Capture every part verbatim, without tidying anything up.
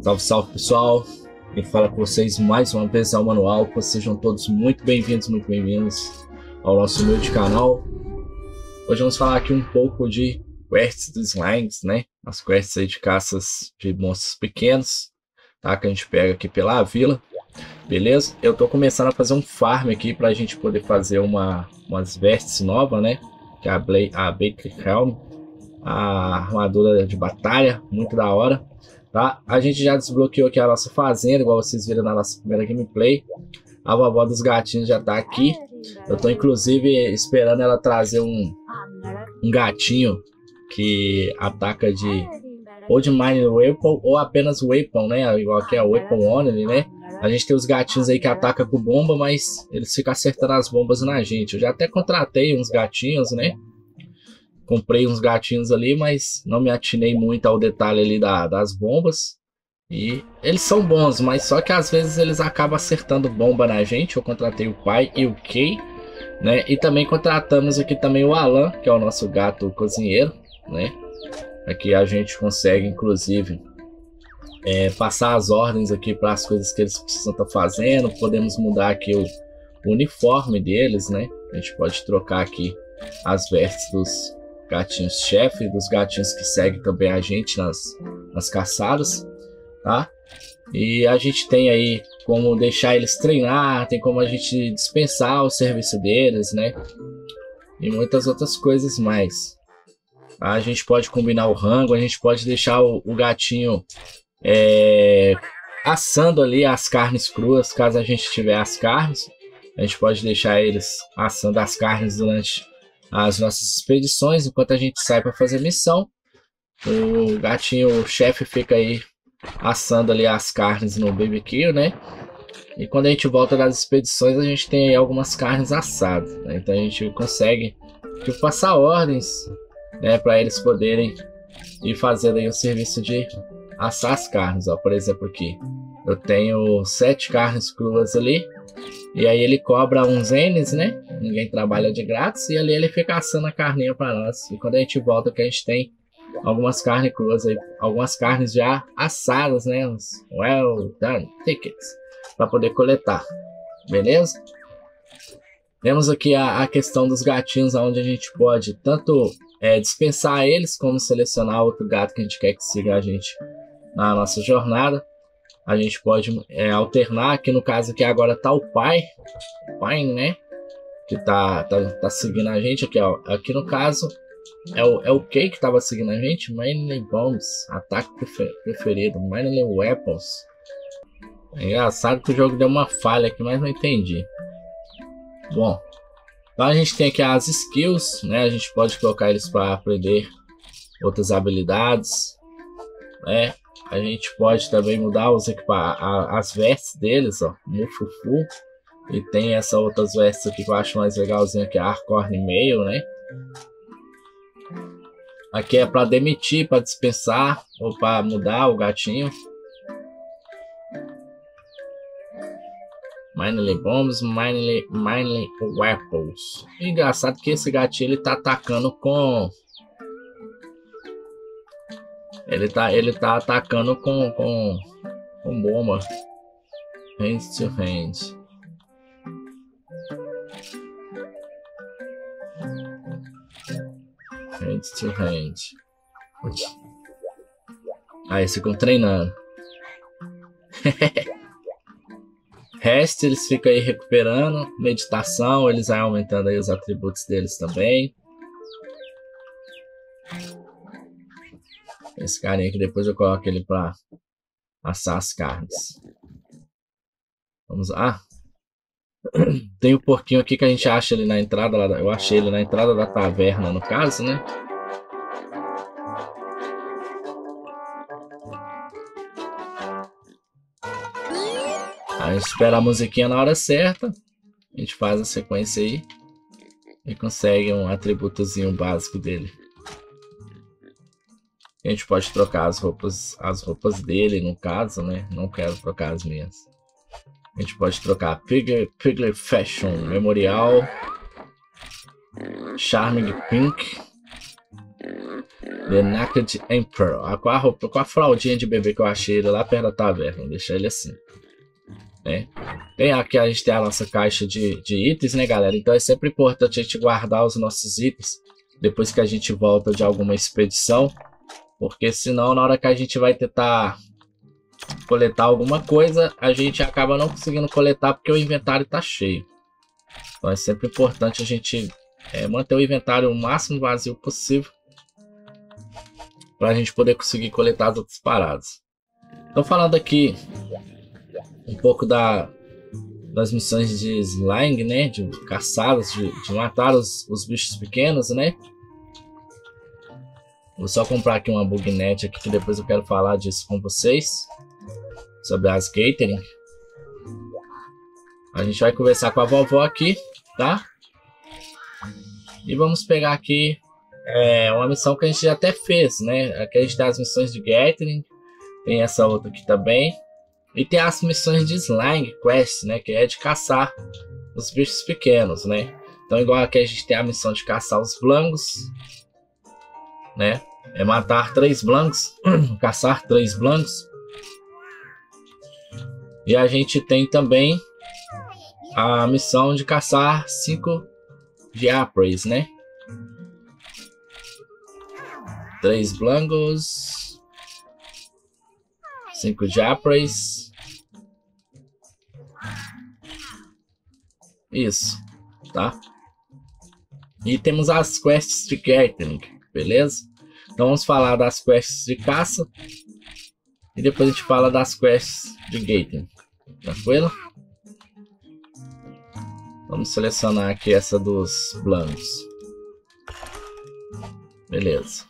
Salve, salve pessoal, quem fala com vocês mais uma vez é o Manual. Sejam todos muito bem-vindos, muito bem-vindos ao nosso humilde canal. Hoje vamos falar aqui um pouco de quests dos slimes, né? As quests aí de caças de monstros pequenos, tá? Que a gente pega aqui pela vila, beleza? Eu tô começando a fazer um farm aqui pra gente poder fazer uma, umas vestes novas, né? Que é a, Bla a Baker Helm, a armadura de batalha, muito da hora. Tá? A gente já desbloqueou aqui a nossa fazenda, igual vocês viram na nossa primeira gameplay. A vovó dos gatinhos já tá aqui. Eu tô inclusive esperando ela trazer um, um gatinho que ataca de ou de Mine Weapon ou apenas Weapon, né? Igual aqui é a Weapon Only, né? A gente tem os gatinhos aí que atacam com bomba, mas eles ficam acertando as bombas na gente. Eu já até contratei uns gatinhos, né? Comprei uns gatinhos ali, mas não me atinei muito ao detalhe ali da, das bombas. E eles são bons, mas só que às vezes eles acabam acertando bomba na gente. Eu contratei o pai e o Kay, né? E também contratamos aqui também o Alan, que é o nosso gato cozinheiro, né? Aqui a gente consegue, inclusive, é, passar as ordens aqui para as coisas que eles precisam estar fazendo. Podemos mudar aqui o, o uniforme deles, né? A gente pode trocar aqui as vestes dos gatinhos chefe, dos gatinhos que seguem também a gente nas, nas caçadas, tá? E a gente tem aí como deixar eles treinar, tem como a gente dispensar o serviço deles, né? E muitas outras coisas mais. Tá? A gente pode combinar o rango, a gente pode deixar o, o gatinho é, assando ali as carnes cruas, caso a gente tiver as carnes. A gente pode deixar eles assando as carnes durante as nossas expedições, enquanto a gente sai para fazer missão. O gatinho o chefe fica aí assando ali as carnes no B B Q, né? E quando a gente volta das expedições, a gente tem aí algumas carnes assadas, né? Então a gente consegue tipo, passar ordens, né, para eles poderem ir fazendo aí o serviço de assar as carnes. Ó, por exemplo, aqui eu tenho sete carnes cruas ali. E aí ele cobra uns N's, né? Ninguém trabalha de grátis. E ali ele fica assando a carninha para nós. E quando a gente volta que a gente tem algumas carnes cruas aí. Algumas carnes já assadas, né? Uns well done tickets. Para poder coletar. Beleza? Temos aqui a, a questão dos gatinhos. Onde a gente pode tanto é, dispensar eles. Como selecionar outro gato que a gente quer que siga a gente na nossa jornada. A gente pode é, alternar, aqui no caso aqui agora tá o pai, o pai, né, que tá, tá, tá seguindo a gente aqui, ó. Aqui no caso é o, é o Kay que tava seguindo a gente, Mainly Bombs, ataque prefer, preferido, Mainly Weapons. É engraçado que o jogo deu uma falha aqui, mas não entendi. Bom, então a gente tem aqui as skills, né, a gente pode colocar eles para aprender outras habilidades, né. A gente pode também mudar os equipar as vestes deles, ó, Mufufu. E tem essa outras vestes aqui que eu acho mais legalzinha, que é a Arcorn Mail, né? Aqui é para demitir, para dispensar ou para mudar o gatinho. Mainly Bombs, Mainly, Mainly Weapons. Engraçado que esse gatinho ele tá atacando com... Ele tá, ele tá atacando com, com, com bomba. Hand to hand. Hand to hand. Aí eles ficam treinando. Rest, eles ficam aí recuperando. Meditação, eles vão aumentando aí os atributos deles também. Esse carinha aqui, depois eu coloco ele para assar as carnes. Vamos lá. Ah, tem o porquinho aqui que a gente acha ele na entrada. Lá da, eu achei ele na entrada da taverna, no caso, né? A gente espera a musiquinha na hora certa. A gente faz a sequência aí. E consegue um atributozinho básico dele. A gente pode trocar as roupas, as roupas dele, no caso, né? Não quero trocar as minhas. A gente pode trocar Piglet, Piglet Fashion Memorial, Charming Pink, The Naked Emperor. Com a, roupa, com a fraldinha de bebê que eu achei ele lá perto da taverna. Vou deixar ele assim. Né? Tem aqui, a gente tem a nossa caixa de, de itens, né, galera? Então é sempre importante a gente guardar os nossos itens depois que a gente volta de alguma expedição. Porque senão, na hora que a gente vai tentar coletar alguma coisa, a gente acaba não conseguindo coletar porque o inventário tá cheio. Então é sempre importante a gente é, manter o inventário o máximo vazio possível para a gente poder conseguir coletar as outras paradas. Então, falando aqui um pouco da, das missões de Slime, né, de caçadas, de, de matar os, os bichos pequenos, né. Vou só comprar aqui uma bugnet aqui que depois eu quero falar disso com vocês. Sobre as Gathering. A gente vai conversar com a vovó aqui, tá? E vamos pegar aqui é, uma missão que a gente já até fez, né? Aqui a gente tem as missões de Gathering. Tem essa outra aqui também. E tem as missões de Slime Quest, né? Que é de caçar os bichos pequenos, né? Então igual aqui a gente tem a missão de caçar os Blangos, né? É matar três Blangos. Caçar três Blangos. E a gente tem também a missão de caçar cinco Diaprays, né? Três Blangos, cinco Diaprays. Isso, tá? E temos as quests de Gathering, beleza? Então vamos falar das quests de caça e depois a gente fala das quests de Gathering. Tranquilo? Vamos selecionar aqui essa dos Blangos. Beleza.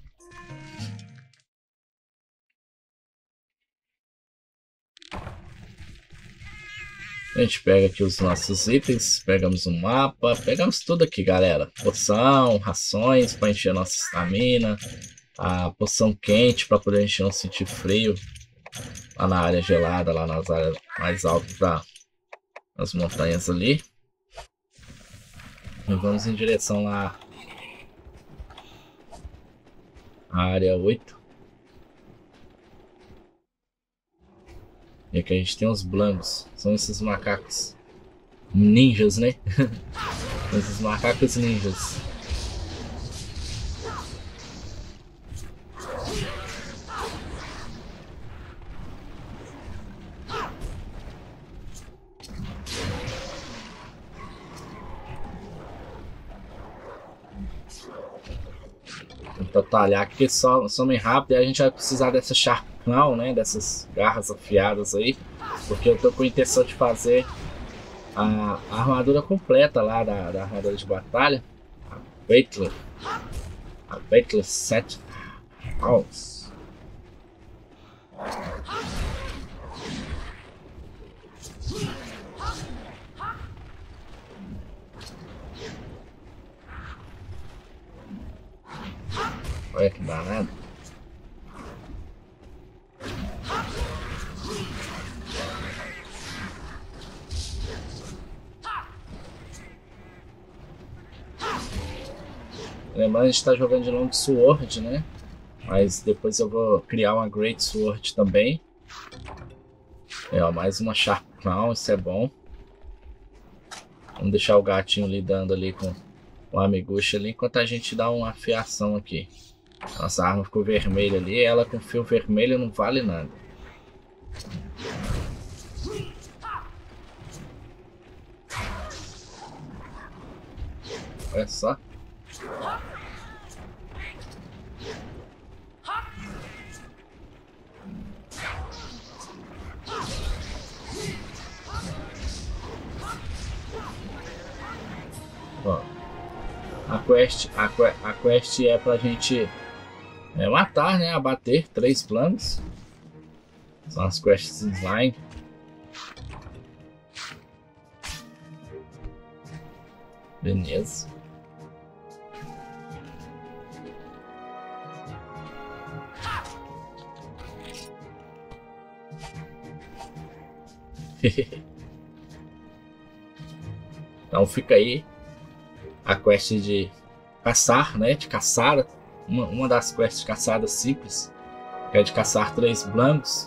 A gente pega aqui os nossos itens, pegamos um mapa, pegamos tudo aqui, galera. Poção, rações para encher nossa estamina, a poção quente para poder a gente não sentir frio lá na área gelada, lá nas áreas mais altas da, das montanhas ali. E vamos em direção lá à área oito. E aqui a gente tem os Blangos. São esses macacos ninjas, né? Esses macacos ninjas. Vou talhar aqui, só somem rápido. E a gente vai precisar dessa Sharp Claw, né? Dessas garras afiadas aí. Porque eu tô com a intenção de fazer a, a armadura completa lá da, da armadura de batalha. A Battler. A Battler Set House. Olha que danado. Lembrando, a gente está jogando de Long Sword, né? Mas depois eu vou criar uma Great Sword também. É, ó, mais uma Sharp Claw, isso é bom. Vamos deixar o gatinho lidando ali com o amigucho ali, enquanto a gente dá uma afiação aqui. Nossa arma ficou vermelha ali, ela com fio vermelho não vale nada. Olha só. Ó, a quest, a, a quest é pra gente é, matar, né? Abater três planos. São as quests em Slime. Beleza. Então fica aí a quest de caçar, né? De caçar uma, uma das quests de caçada simples, que é de caçar três blancos.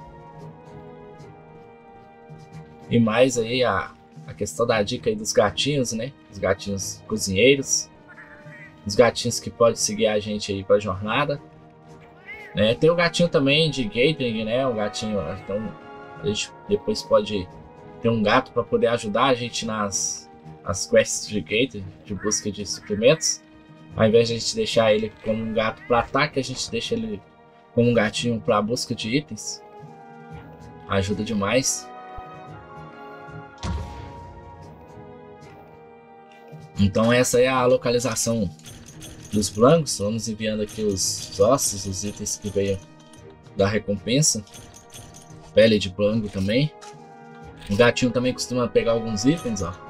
E mais aí a, a questão da dica aí dos gatinhos, né? Os gatinhos cozinheiros. Os gatinhos que podem seguir a gente aí pra jornada. Né? Tem o gatinho também de Gatling, né? O gatinho, então a gente depois pode ter um gato para poder ajudar a gente nas as quests de Gatling, de busca de suprimentos. Ao invés de a gente deixar ele como um gato para ataque, a gente deixa ele como um gatinho para busca de itens. Ajuda demais. Então essa é a localização dos blancos. Vamos enviando aqui os ossos, os itens que veio da recompensa. Pele de blanco também. O gatinho também costuma pegar alguns itens, ó.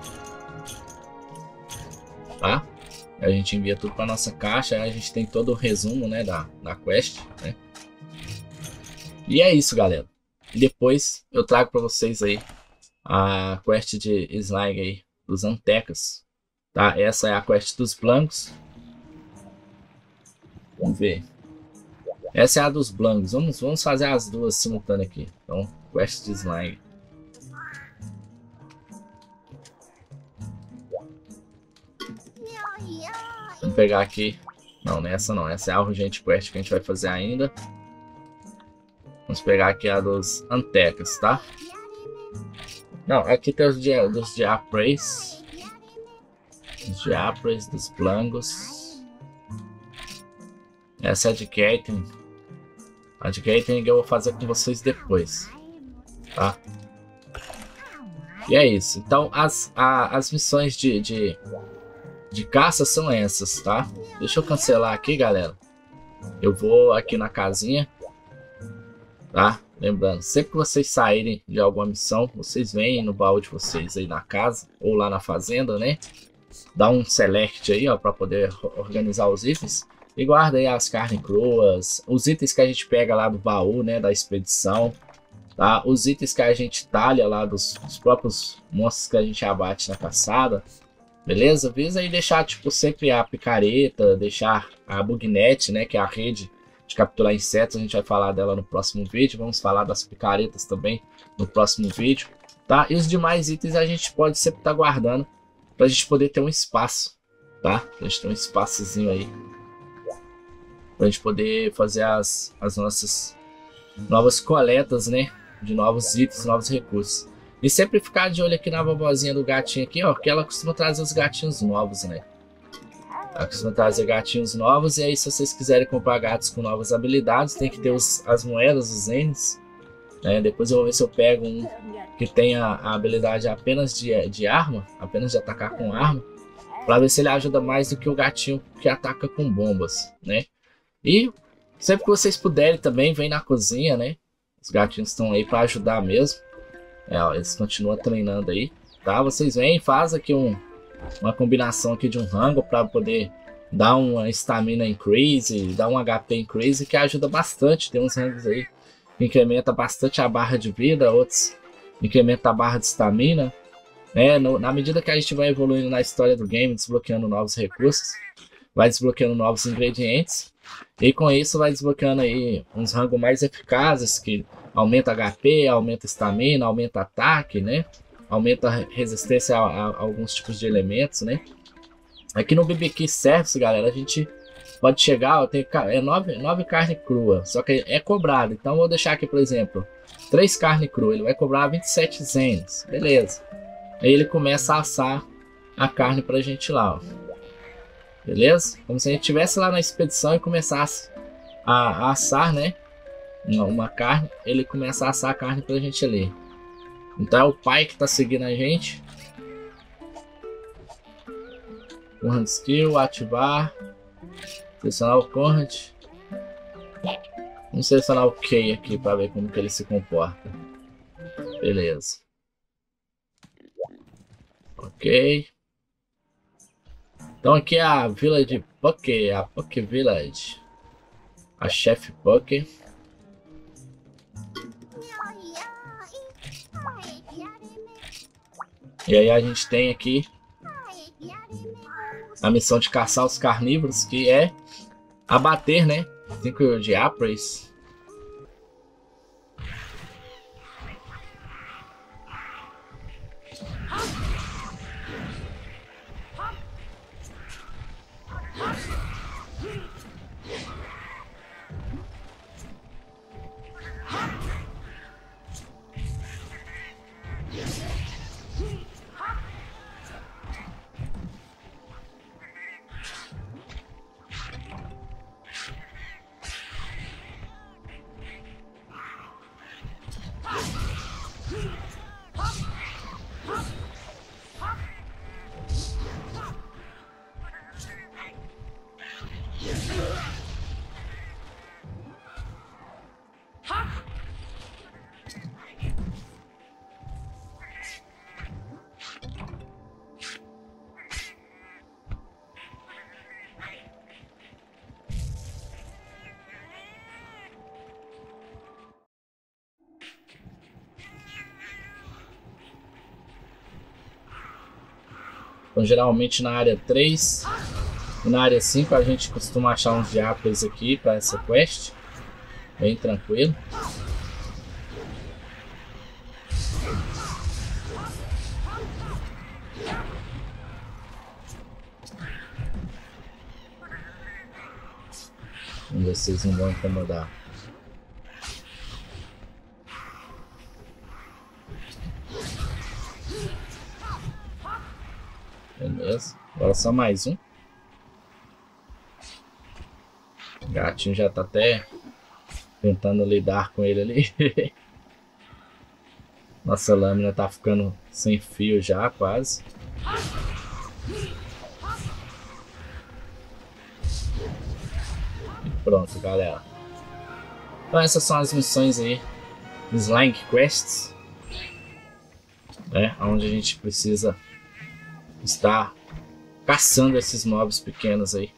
Tá? A gente envia tudo para nossa caixa. Aí a gente tem todo o resumo, né, da, da quest, né? E é isso, galera. E depois eu trago para vocês aí a quest de Slag aí, dos Antecas. Tá? Essa é a quest dos blancos. Vamos ver. Essa é a dos blancos. Vamos, vamos fazer as duas simultâneas aqui. Então, quest de Slag. Vamos pegar aqui. Não, nessa não. Essa é a urgente quest que a gente vai fazer ainda. Vamos pegar aqui a dos Antecas, tá? Não, aqui tem os de, dos de Appraise. Os de Appraise, dos blancos. Essa é a de Gatling. A de Gatling eu vou fazer com vocês depois, tá? E é isso. Então as, a, as missões de, de, de caça são essas, tá? Deixa eu cancelar aqui, galera. Eu vou aqui na casinha, tá? Lembrando, sempre que vocês saírem de alguma missão, vocês vêm no baú de vocês aí na casa ou lá na fazenda, né? Dá um select aí, ó, para poder organizar os itens. E guarda aí as carnes cruas, os itens que a gente pega lá do baú, né, da expedição, tá? Os itens que a gente talha lá dos, dos próprios monstros que a gente abate na caçada, beleza? Visa aí deixar, tipo, sempre a picareta, deixar a bugnet, né, que é a rede de capturar insetos. A gente vai falar dela no próximo vídeo. Vamos falar das picaretas também no próximo vídeo, tá? E os demais itens a gente pode sempre estar tá guardando pra gente poder ter um espaço, tá? Pra gente ter um espaçozinho aí, pra gente poder fazer as, as nossas novas coletas, né? De novos itens, novos recursos. E sempre ficar de olho aqui na vovozinha do gatinho aqui, ó, que ela costuma trazer os gatinhos novos, né? Ela costuma trazer gatinhos novos. E aí, se vocês quiserem comprar gatos com novas habilidades, tem que ter os, as moedas, os Ns, né? Depois eu vou ver se eu pego um que tenha a habilidade apenas de, de arma, apenas de atacar com arma, para ver se ele ajuda mais do que o gatinho que ataca com bombas, né? E sempre que vocês puderem também, vem na cozinha, né? Os gatinhos estão aí para ajudar mesmo. É, ó, eles continuam treinando aí, tá? Vocês vêm, faz aqui um, uma combinação aqui de um rango para poder dar uma stamina increase, dar um H P increase, que ajuda bastante. Tem uns rangos aí que incrementa bastante a barra de vida, outros incrementa a barra de stamina, né? No, na medida que a gente vai evoluindo na história do game, desbloqueando novos recursos, vai desbloqueando novos ingredientes, e com isso vai desbloqueando aí uns rangos mais eficazes, que aumenta H P, aumenta stamina, aumenta ataque, né? Aumenta a resistência a, a, a alguns tipos de elementos, né? Aqui no B B Q Service, galera, a gente pode chegar, ó, tem é nove, nove carne crua, só que é cobrado. Então eu vou deixar aqui, por exemplo, três carne crua, ele vai cobrar vinte e sete zenes, beleza. Aí ele começa a assar a carne pra gente lá, ó. Beleza? Como se a gente estivesse lá na expedição e começasse a, a assar, né? Uma, uma carne, ele começa a assar a carne pra gente ali. Então é o pai que tá seguindo a gente. Current Skill, ativar. Selecionar o Current. Vamos selecionar o Key aqui para ver como que ele se comporta. Beleza. Ok. Então aqui é a Village Puck, a Puck Village. A Chef Puck. E aí a gente tem aqui a missão de caçar os carnívoros, que é abater, né? cinco de Apres. Então, geralmente na área três e na área cinco a gente costuma achar uns diabos aqui para essa quest. Bem tranquilo. Vamos ver se eles não vão incomodar. Beleza, agora só mais um. O gatinho já tá até tentando lidar com ele ali. Nossa lâmina tá ficando sem fio já, quase. E pronto, galera. Então essas são as missões aí, Slime Quests, né? Onde a gente precisa estar caçando esses mobs pequenos aí.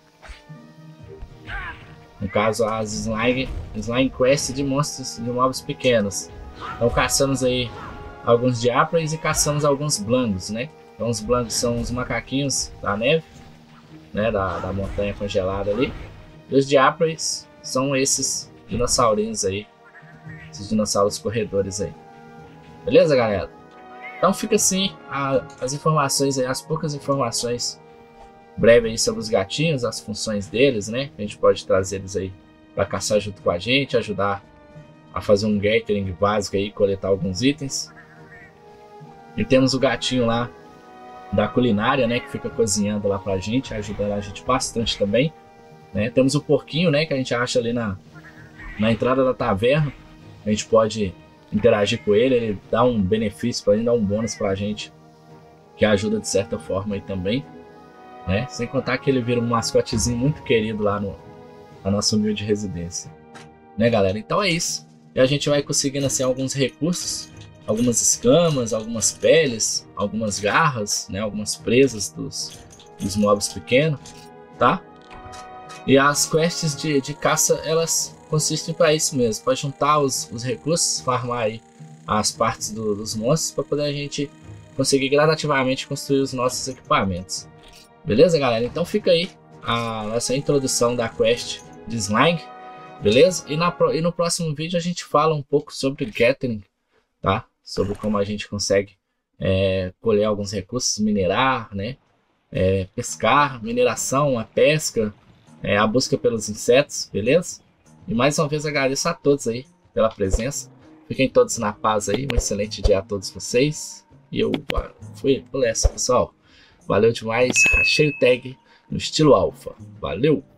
No caso, as Slime, slime Quest de monstros de mobs pequenos. Então caçamos aí alguns Diapres e caçamos alguns Blangos, né? Então os Blangos são os macaquinhos da neve, né? Da, da montanha congelada ali. E os Diapres são esses dinossaurinhos aí. Esses dinossauros corredores aí. Beleza, galera? Então fica assim a, as informações aí, as poucas informações breves aí sobre os gatinhos, as funções deles, né? A gente pode trazer eles aí para caçar junto com a gente, ajudar a fazer um gathering básico aí, coletar alguns itens. E temos o gatinho lá da culinária, né? Que fica cozinhando lá pra gente, ajudando a gente bastante também, né? Temos o porquinho, né? Que a gente acha ali na, na entrada da taverna. A gente pode interagir com ele, ele dá um benefício para ele, dá um bônus pra gente, que ajuda de certa forma aí também, né? Sem contar que ele vira um mascotezinho muito querido lá no, na nossa humilde residência, né, galera? Então é isso. E a gente vai conseguindo assim alguns recursos, algumas escamas, algumas peles, algumas garras, né? Algumas presas dos, dos mobs pequenos, tá? E as quests de, de caça, elas consistem para isso mesmo, para juntar os, os recursos, farmar aí as partes do, dos monstros, para poder a gente conseguir gradativamente construir os nossos equipamentos. Beleza, galera? Então fica aí a nossa introdução da quest de Slime, beleza? E, na, e no próximo vídeo a gente fala um pouco sobre gathering, tá? Sobre como a gente consegue é, colher alguns recursos, minerar, né? É, pescar, mineração, a pesca, é, a busca pelos insetos, beleza? E mais uma vez agradeço a todos aí pela presença. Fiquem todos na paz aí. Um excelente dia a todos vocês. E eu fui por essa, pessoal. Valeu demais. Achei o tag no estilo alfa. Valeu!